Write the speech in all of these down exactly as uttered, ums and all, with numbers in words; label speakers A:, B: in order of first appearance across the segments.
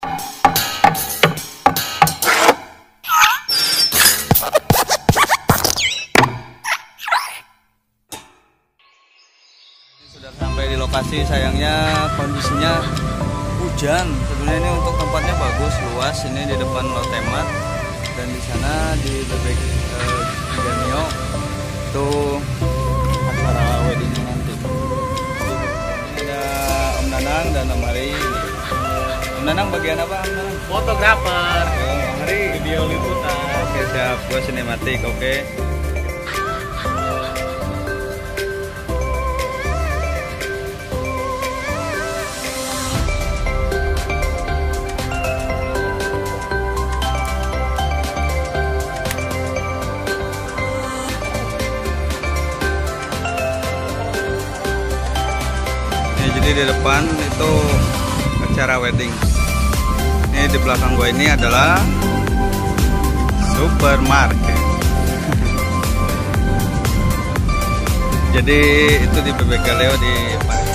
A: Sudah sampai di lokasi, sayangnya kondisinya hujan. Sebenarnya ini untuk tempatnya bagus, luas. Ini di depan Lotemat dan di sana di Bebek eh, Genio itu acara weddingnya nanti. Ini ada Om Nanang dan Om Hari. Om Nanang bagian apa Om Nanang?
B: Fotografer.
A: Om Hari
B: Video liputan.
A: Oke siap, gue sinematik. Oke. Jadi di depan itu acara wedding. Ini di belakang gue ini adalah supermarket. Jadi itu di Bebek Galeo di Paris.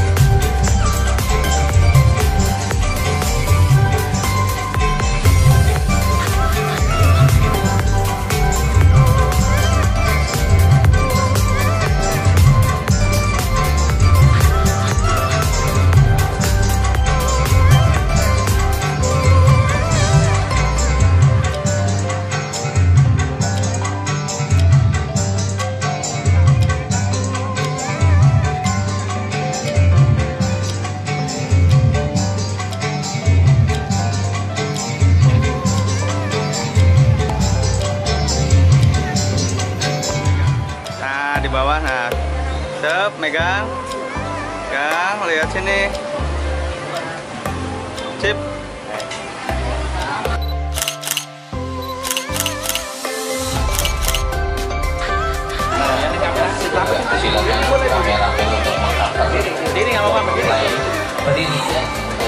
A: Di bawah, nah, sep, megang, megang, lihat sini, sip.
B: Berdiri nggak apa-apa, berdiri. Berdiri ya.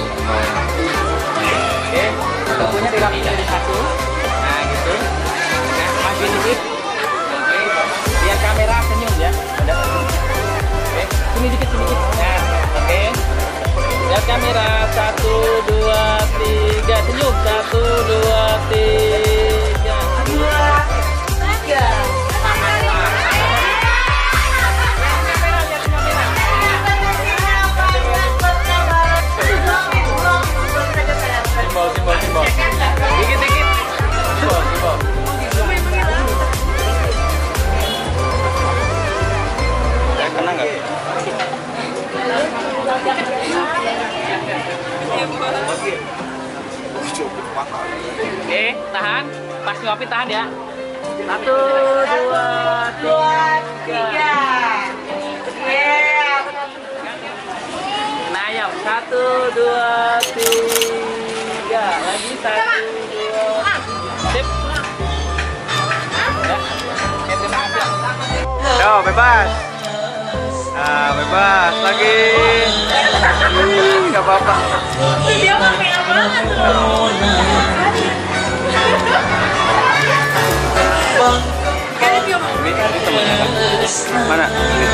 B: Oke, bukunya dirapiin jadi satu. Nah gitu. Nah, maju dikit. Biar kamera senyum ya. Ada. Oke, sini dikit, sini dikit. Nah, oke. Lihat kamera, satu, dua, tiga, senyum, satu, dua, tiga, dua, tiga. Simbol, simbol, simbol. Dikit, dikit. Simbol, simbol.
A: Kena nggak?
B: Oke, tahan. Pas ngopi tahan ya. Satu, dua, tiga. Nah, ayam. Satu, dua, tiga. Lagi satu, dua. Sip. Ya. Oke, terima kasih.
A: Yo, bebas. Nah, bebas lagi. Nggak apa-apa.
C: Dia pakai banget loh.
A: Mana?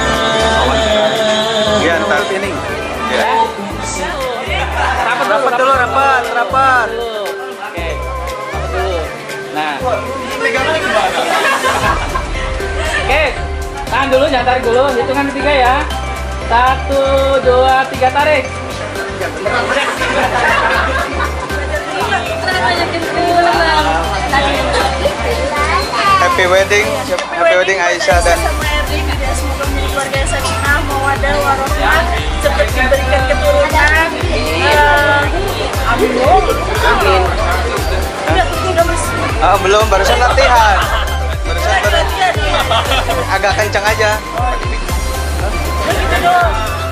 A: Iya, ntar ini. Ya. Rapat dulu, rapat, rapat.
B: Oke, rapat dulu. Nah. Oke, tahan dulu, jangan tarik dulu. Hitungan ketiga ya. Satu, dua, tiga, tarik.
A: Happy wedding, happy wedding Aisyah dan
C: sama Erlin. Semoga menjadi keluarga yang sakinah, mawaddah, warahmah, cepat diberikan keturunan. Amin. Amin. Udah tuh udah mas.
A: Oh, belum, barusan latihan. Barusan baru agak kencang aja.
C: Begitu dong.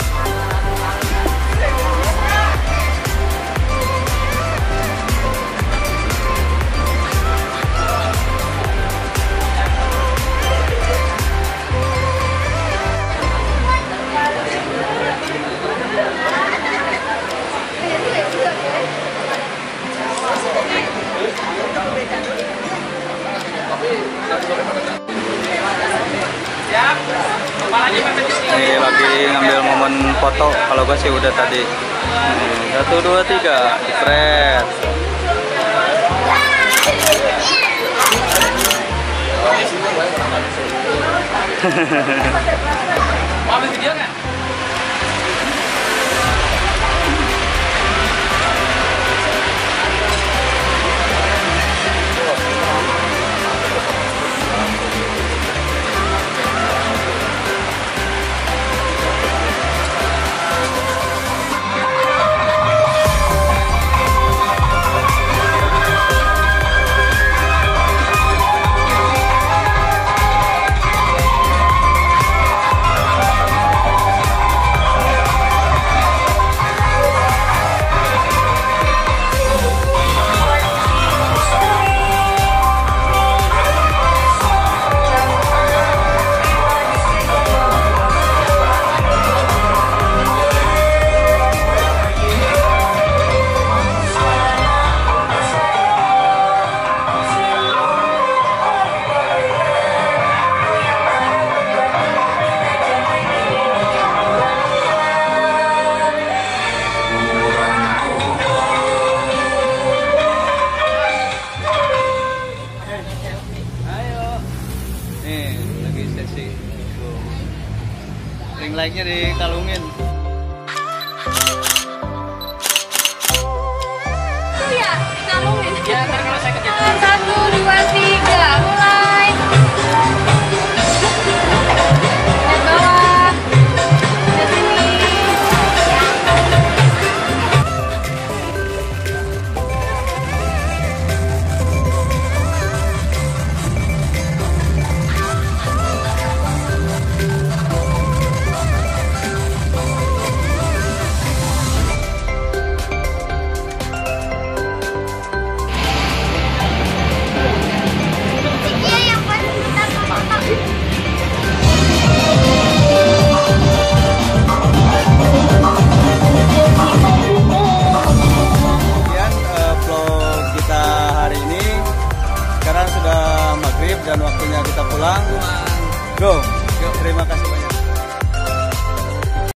A: Ini lagi ngambil momen foto. Kalau gue sih udah tadi. Satu dua tiga, spread.
B: Mau ambil video nggak?
A: Ring light-nya dikalungin.
C: Iya, dikalungin.
B: Ya, ntar kalau saya kerja.
C: Satu, dua, tiga, mulai. Dan bawah. Ke sini.
A: Dan waktunya kita pulang. Go. Terima kasih.